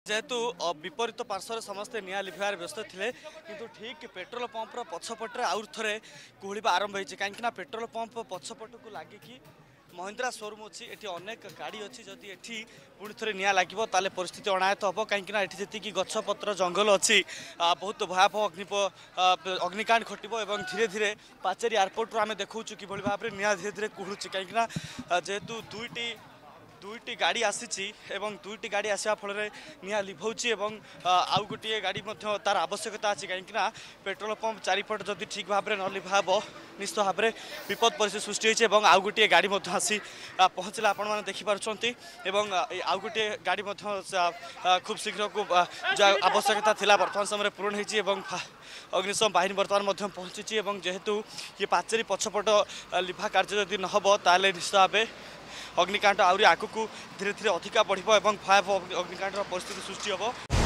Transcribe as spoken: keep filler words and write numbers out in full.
जेहेतु विपरीत पार्श्वर समस्ते निआ लिभार व्यस्त थे किंतु ठीक पेट्रोल पंपर पछपटे आउ थे कुहड़ा आरंभ होती कहीं पेट्रोल पंप पछपट को लगिकी महिंद्रा शोरूम अच्छी ये अनेक गाड़ी अच्छी जदि ये पुणी थे निआ लगे ताले परिस्थिति अनायत हम कहीं जी गछपत्र जंगल अच्छी बहुत भयावह अग्नि अग्निकांड घटब और धीरे धीरे पाचेरी एयरपोर्ट आम देखा कि भाव में निआ धीरे धीरे कुहुची कहीं जेहेतु दुईटी दुईटी गाड़ी आसी एवं दुईटी गाड़ी आसा फल निआ लिभाऊँगी आउ गोटे गाड़ी तार आवश्यकता अच्छी कहीं पेट्रोल पंप चारिपट जदि ठीक भाव में न लिभाव निश्चित भाव में विपद परिस्थिति सृष्टि होती आउ गोटे गाड़ी आसी पहुँचला आपण मैंने देखिपुं आउ गोटे गाड़ी खूब शीघ्र को आवश्यकता थी बर्तमान समय पूरण होती अग्निशम बाहिनी बर्तमान पहुँची जेहेतु ये पाचेरी पछपट लिभा कार्य जदि नहब ताले निश्चित भाव अग्निकांड आहरी आगक धीरे धीरे अधिका बढ़ भयावह अग्निकांड परिस्थिति सृष्टि हम।